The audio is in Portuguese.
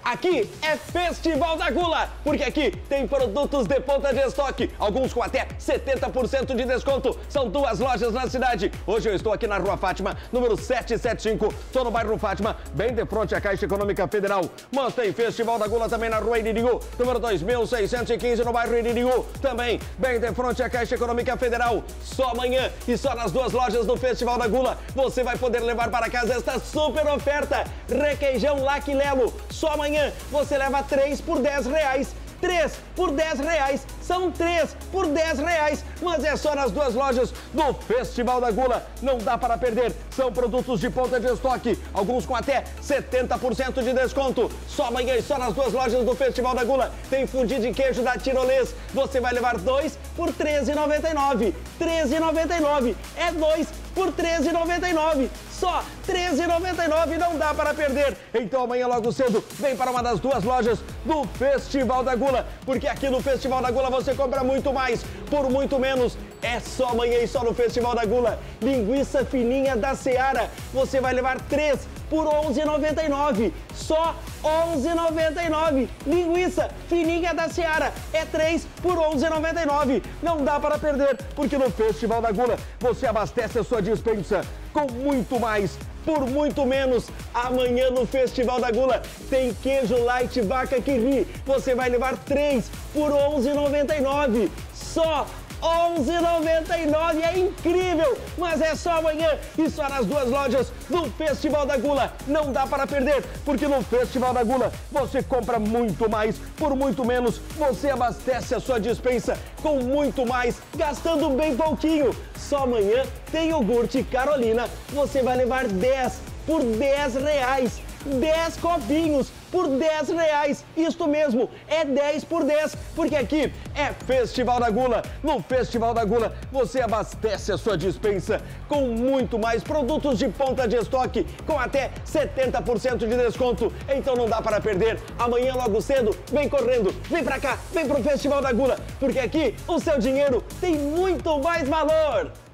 Aqui é Festival da Gula, porque aqui tem produtos de ponta de estoque, alguns com até 70% de desconto. São 2 lojas na cidade. Hoje eu estou aqui na Rua Fátima, número 775. Estou no bairro Fátima, bem de frente à Caixa Econômica Federal. Mas tem Festival da Gula também na Rua Iririú, número 2615, no bairro Iririú. Também bem de frente à Caixa Econômica Federal. Só amanhã e só nas 2 lojas do Festival da Gula você vai poder levar para casa esta super oferta. Requeijão Lac Lelo. Só amanhã você leva 3 por R$10. 3 por R$10, são 3 por R$10, mas é só nas 2 lojas do Festival da Gula, não dá para perder, são produtos de ponta de estoque, alguns com até 70% de desconto, só amanhã e só nas 2 lojas do Festival da Gula, tem fundi de queijo da Tirolês, você vai levar 2 por R$13,99, R$13,99, é 2 por R$13,99, só R$13,99, não dá para perder. Então amanhã logo cedo, vem para uma das 2 lojas do Festival da Gula, porque aqui no Festival da Gula você compra muito mais, por muito menos. É só amanhã e só no Festival da Gula. Linguiça fininha da Seara, você vai levar 3 por R$11,99, só R$11,99. Linguiça fininha da Seara é 3 por R$11,99. Não dá para perder, porque no Festival da Gula você abastece a sua despensa com muito mais, por muito menos. Amanhã no Festival da Gula tem queijo light vaca que ri. Você vai levar 3 por R$11,99. Só R$11,99, é incrível, mas é só amanhã e só nas 2 lojas do Festival da Gula. Não dá para perder, porque no Festival da Gula você compra muito mais, por muito menos. Você abastece a sua despensa com muito mais, gastando bem pouquinho. Só amanhã tem iogurte Carolina, você vai levar 10 por R$10. 10 copinhos por R$10. Isto mesmo, é 10 por 10, porque aqui é Festival da Gula. No Festival da Gula você abastece a sua despensa com muito mais produtos de ponta de estoque, com até 70% de desconto. Então não dá para perder. Amanhã logo cedo, vem correndo, vem pra cá, vem pro Festival da Gula, porque aqui o seu dinheiro tem muito mais valor.